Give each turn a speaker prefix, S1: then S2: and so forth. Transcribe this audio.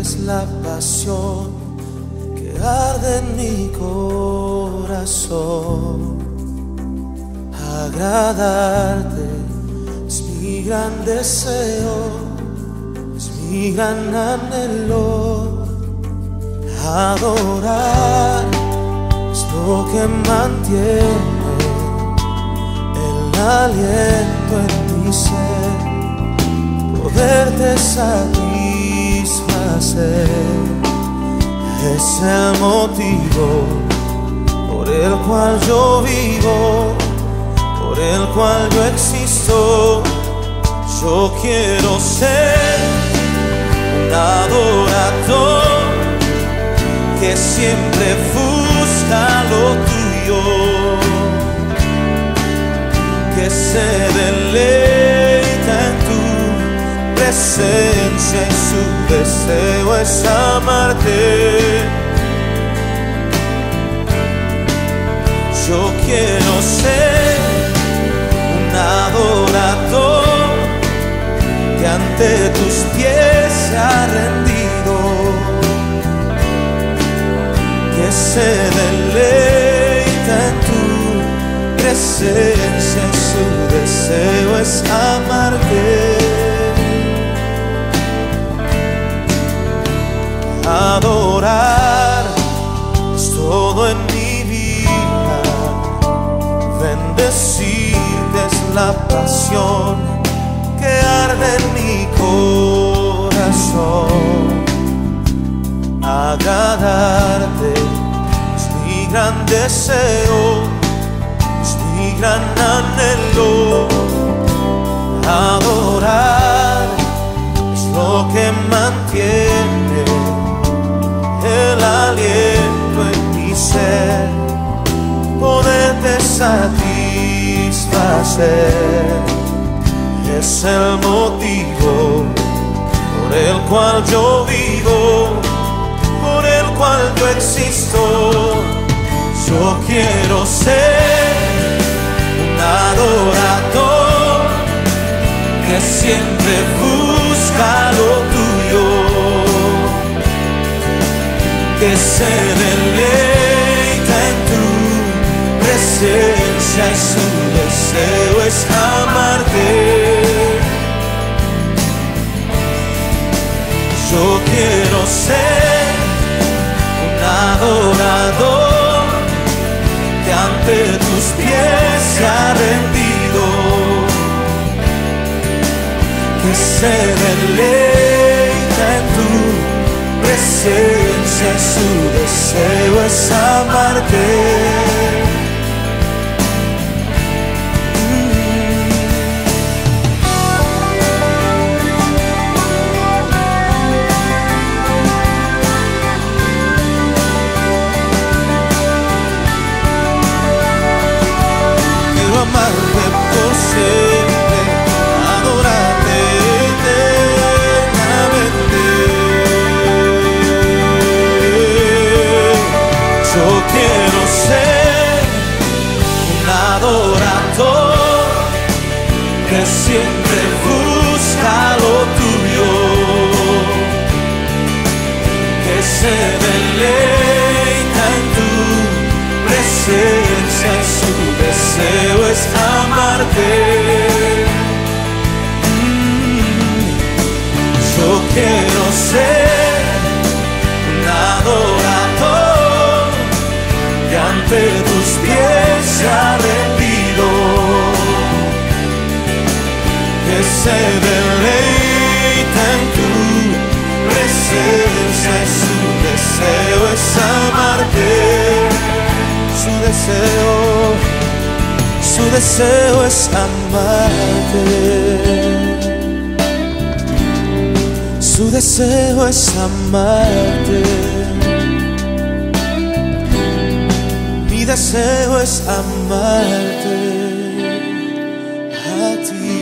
S1: es la pasión que arde en mi corazón. Agradarte es mi gran deseo, es mi gran anhelo. Adorar es lo que mantiene el aliento en mi ser. Poderte satisfacer es el motivo por el cual yo vivo, por el cual yo existo. Yo quiero ser un adorador que siempre busca lo tuyo, que se deleita en tu presencia y su deseo es amarte. Yo quiero ser un adorador que ante tus pies se ha rendido, que se deleita en tu presencia y su deseo es amarte. Adorar es todo en mi vida, bendecirte es la pasión que arde en mi corazón. Agradarte es mi gran deseo, es mi gran anhelo. Adorar es lo que mantiene el aliento en mi ser. Poderte satisfacer es el motivo por el cual yo vivo, por el cual yo existo. Yo quiero ser un adorador que siempre busca lo tuyo, que se deleita en tu presencia y su deseo es amarte. Yo quiero ser un adorador que ante tus pies se ha rendido, que se deleita en tu presencia y su deseo es amarte. Quiero amarte por siempre, adorarte eternamente. Yo quiero ser un adorador que siempre busca lo tuyo, que se deleita en tu presencia y su deseo es amarte. Yo quiero ser un adorador que ante tus pies se ha rendido, que se deleita en tu presencia y su deseo es amarte. Su deseo es amarte. Su deseo es amarte. Mi deseo es amarte a ti.